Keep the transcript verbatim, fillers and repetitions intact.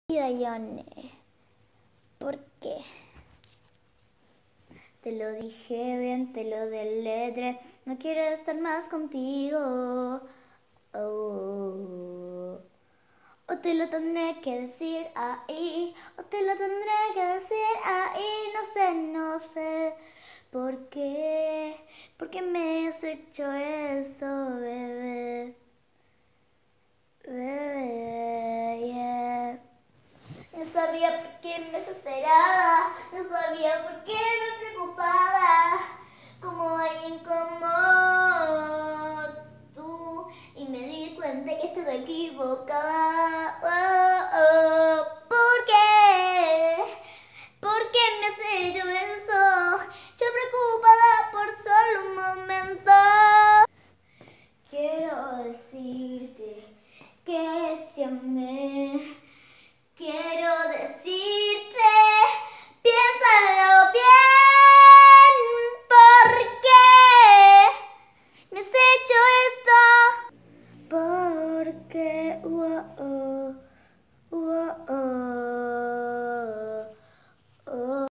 Dayane, ¿por qué? Te lo dije bien, te lo deletré, no quiero estar más contigo. Oh. O te lo tendré que decir ahí, o te lo tendré que decir ahí, no sé, no sé. ¿Por qué? ¿Por qué me has hecho eso, bebé? Bebé, yeah. No sabía por qué me desesperaba, no sabía por qué me preocupaba, como alguien como tú, y me di cuenta que estaba equivocada. Oh, oh. ¿Por qué? ¿Por qué me has hecho eso? Yo preocupada por solo un momento. Quiero decirte que te amé. Quiero decirte, piénsalo bien, ¿por qué me has hecho esto? Porque, uh, oh, uh, oh.